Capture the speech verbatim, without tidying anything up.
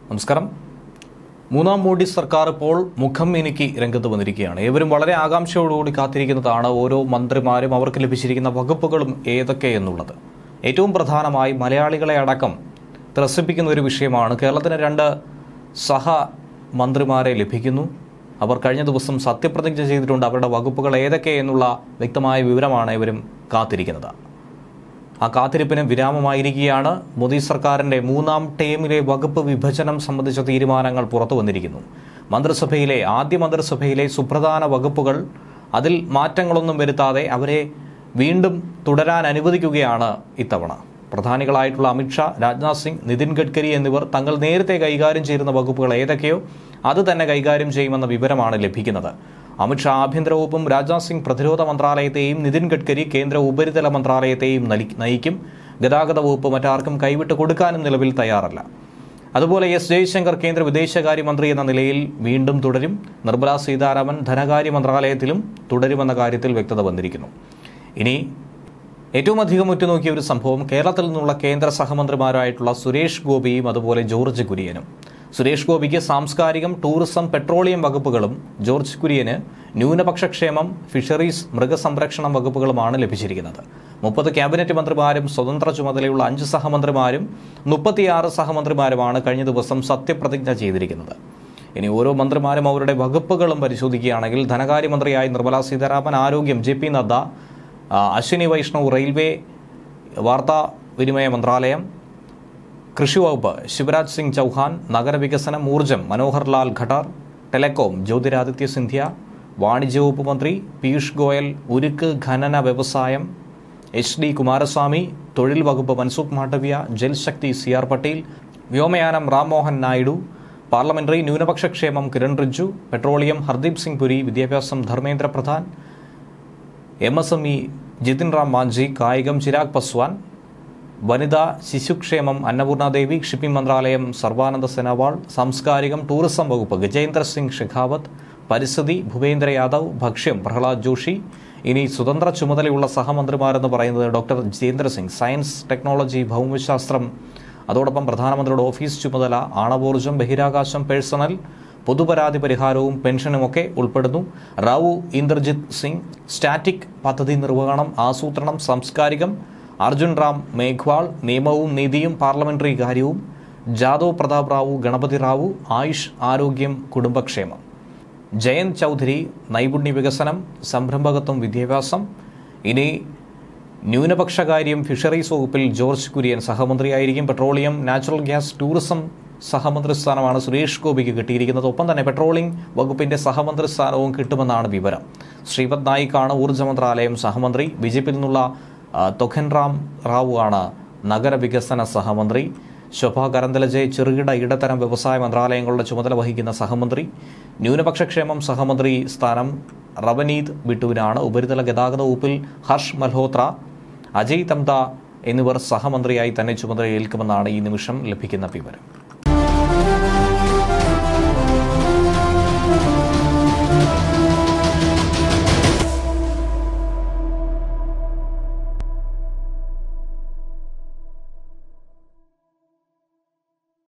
നമസ്കാരം. മൂന്നാം മോഡി സർക്കാർ ഇപ്പോൾ മുഖം മിനുക്കി രംഗത്ത് വന്നിരിക്കുകയാണ്. ഏവരും വളരെ ആകാംക്ഷയോടുകൂടി കാത്തിരിക്കുന്നതാണ് ഓരോ മന്ത്രിമാരും അവർക്ക് ലഭിച്ചിരിക്കുന്ന വകുപ്പുകളും ഏതൊക്കെ എന്നുള്ളത്. ഏറ്റവും പ്രധാനമായി മലയാളികളെ അടക്കം ത്രസിപ്പിക്കുന്ന ഒരു വിഷയമാണ്. കേരളത്തിന് രണ്ട് സഹ മന്ത്രിമാരെ ലഭിക്കുന്നു. അവർ കഴിഞ്ഞ ദിവസം സത്യപ്രതിജ്ഞ ചെയ്തിട്ടുണ്ട്. അവരുടെ വകുപ്പുകൾ ഏതൊക്കെ എന്നുള്ള വ്യക്തമായ വിവരമാണ് ഇവരും കാത്തിരിക്കുന്നത്. ആ കാത്തിരിപ്പിന് വിരാമമായിരിക്കുകയാണ്. മോദി സർക്കാരിൻ്റെ മൂന്നാം ടേമിലെ വകുപ്പ് വിഭജനം സംബന്ധിച്ച തീരുമാനങ്ങൾ പുറത്തു വന്നിരിക്കുന്നു. മന്ത്രിസഭയിലെ ആദ്യ മന്ത്രിസഭയിലെ സുപ്രധാന വകുപ്പുകൾ അതിൽ മാറ്റങ്ങളൊന്നും വരുത്താതെ അവരെ വീണ്ടും തുടരാൻ അനുവദിക്കുകയാണ് ഇത്തവണ. പ്രധാനികളായിട്ടുള്ള അമിത്ഷാ, രാജ്നാഥ് സിംഗ്, നിതിൻ ഗഡ്കരി എന്നിവർ തങ്ങൾ നേരത്തെ കൈകാര്യം ചെയ്യുന്ന വകുപ്പുകൾ ഏതൊക്കെയോ അത് തന്നെ കൈകാര്യം ചെയ്യുമെന്ന വിവരമാണ് ലഭിക്കുന്നത്. അമിത്ഷാ ആഭ്യന്തര വകുപ്പും രാജ്നാഥ് സിംഗ് പ്രതിരോധ മന്ത്രാലയത്തെയും നിതിൻ ഗഡ്കരി കേന്ദ്ര ഉപരിതല മന്ത്രാലയത്തെയും നയിക്കും. ഗതാഗത വകുപ്പ് മറ്റാർക്കും കൈവിട്ട് കൊടുക്കാനും നിലവിൽ തയ്യാറല്ല. അതുപോലെ എസ് ജയശങ്കർ കേന്ദ്ര വിദേശകാര്യമന്ത്രി എന്ന നിലയിൽ വീണ്ടും തുടരും. നിർമ്മലാ സീതാരാമൻ ധനകാര്യ മന്ത്രാലയത്തിലും തുടരുമെന്ന കാര്യത്തിൽ വ്യക്തത വന്നിരിക്കുന്നു. ഇനി ഏറ്റവും അധികം ഉറ്റുനോക്കിയ ഒരു സംഭവം കേരളത്തിൽ നിന്നുള്ള കേന്ദ്ര സഹമന്ത്രിമാരായിട്ടുള്ള സുരേഷ് ഗോപിയും അതുപോലെ ജോർജ് കുര്യനും. സുരേഷ് ഗോപിക്ക് സാംസ്കാരികം, ടൂറിസം, പെട്രോളിയം വകുപ്പുകളും ജോർജ് കുര്യന് ന്യൂനപക്ഷക്ഷേമം, ഫിഷറീസ്, മൃഗസംരക്ഷണം വകുപ്പുകളുമാണ് ലഭിച്ചിരിക്കുന്നത്. മുപ്പത് ക്യാബിനറ്റ് മന്ത്രിമാരും സ്വതന്ത്ര ചുമതലയുള്ള അഞ്ച് സഹമന്ത്രിമാരും മുപ്പത്തിയാറ് സഹമന്ത്രിമാരുമാണ് കഴിഞ്ഞ ദിവസം സത്യപ്രതിജ്ഞ ചെയ്തിരിക്കുന്നത്. ഇനി ഓരോ മന്ത്രിമാരും അവരുടെ വകുപ്പുകളും പരിശോധിക്കുകയാണെങ്കിൽ ധനകാര്യമന്ത്രിയായി നിർമ്മലാ സീതാരാമൻ, ആരോഗ്യം J P Nadda, Ashwini Vaishnaw railway വാർത്താവിനിമയ മന്ത്രാലയം, കൃഷി വകുപ്പ് ശിവരാജ് സിംഗ് ചൗഹാൻ, നഗരവികസനം ഊർജ്ജം മനോഹർ ലാൽ ഖട്ടാർ, ടെലികോം ജ്യോതിരാദിത്യ സിന്ധ്യ, വാണിജ്യ വകുപ്പ് മന്ത്രി പീയൂഷ് ഗോയൽ, ഉരുക്ക് ഖനന വ്യവസായം എച്ച് ഡി കുമാരസ്വാമി, തൊഴിൽ വകുപ്പ് മൻസുഖ് മാണ്ഡവ്യ, ജൽശക്തി സി ആർ പട്ടേൽ, വ്യോമയാനം റാം മോഹൻ നായിഡു, പാർലമെന്ററി ന്യൂനപക്ഷക്ഷേമം കിരൺ റിജ്ജു, പെട്രോളിയം ഹർദീപ് സിംഗ് പുരി, വിദ്യാഭ്യാസം Dharmendra Pradhan, M S M E Jitan Ram Manjhi, കായികം ചിരാഗ് പസ്വാൻ, വനിതാ ശിശുക്ഷേമം അന്നപൂർണ ദേവി, ഷിപ്പിംഗ് മന്ത്രാലയം സർബാനന്ദ സോനോവാൾ, സാംസ്കാരികം ടൂറിസം വകുപ്പ് ഗജേന്ദ്ര സിംഗ് ഷെഖാവത്ത്, പരിസ്ഥിതി ഭൂപേന്ദ്ര യാദവ്, ഭക്ഷ്യം പ്രഹ്ലാദ് ജോഷി. ഇനി സ്വതന്ത്ര ചുമതലയുള്ള സഹമന്ത്രിമാരെന്ന് പറയുന്നത് doctor Jitendra Singh, science, technology, ഭൗമശാസ്ത്രം, അതോടൊപ്പം പ്രധാനമന്ത്രിയുടെ ഓഫീസ് ചുമതല, ആണവോർജ്ജം, ബഹിരാകാശം, പേഴ്സണൽ, പൊതുപരാതി പരിഹാരവും പെൻഷനുമൊക്കെ ഉൾപ്പെടുന്നു. റാവു ഇന്ദ്രജിത് സിംഗ്, സ്റ്റാറ്റിക് പദ്ധതി നിർവഹണം, ആസൂത്രണം, സാംസ്കാരികം, അർജുൻ റാം മേഘ്വാൾ, നിയമവും നീതിയും പാർലമെന്ററി കാര്യവും, ജാദവ് പ്രതാപ് റാവു, ഗണപതി റാവു, ആയുഷ്, ആരോഗ്യം, കുടുംബക്ഷേമം, ജയന്ത് ചൗധരി, നൈപുണ്യ വികസനം, സംരംഭകത്വം, വിദ്യാഭ്യാസം. ഇനി ന്യൂനപക്ഷകാര്യം ഫിഷറീസ് വകുപ്പിൽ ജോർജ് കുര്യൻ സഹമന്ത്രിയായിരിക്കും. പെട്രോളിയം, നാച്ചുറൽ ഗ്യാസ്, ടൂറിസം സഹമന്ത്രി സ്ഥാനമാണ് സുരേഷ് ഗോപിക്ക് കിട്ടിയിരിക്കുന്നത്. ഒപ്പം തന്നെ പെട്രോളിംഗ് വകുപ്പിന്റെ സഹമന്ത്രി സ്ഥാനവും കിട്ടുമെന്നാണ് വിവരം. ശ്രീപദ് നായിക്കാണ് ഊർജ്ജ മന്ത്രാലയം സഹമന്ത്രി. ബി ജെ പിയിൽ നിന്നുള്ള തൊഖൻ റാം റാവു ആണ് നഗരവികസന സഹമന്ത്രി. ശോഭ കരന്തലജെ ചെറുകിട ഇടത്തരം വ്യവസായ മന്ത്രാലയങ്ങളുടെ ചുമതല വഹിക്കുന്ന സഹമന്ത്രി. ന്യൂനപക്ഷക്ഷേമം സഹമന്ത്രി സ്ഥാനം റവനീത് ബിട്ടുവിനാണ്. ഉപരിതല ഗതാഗത വകുപ്പിൽ ഹർഷ് മൽഹോത്ര, അജയ് തംത എന്നിവർ സഹമന്ത്രിയായി തന്നെ ചുമതലയേൽക്കുമെന്നാണ് ഈ നിമിഷം ലഭിക്കുന്ന വിവരം.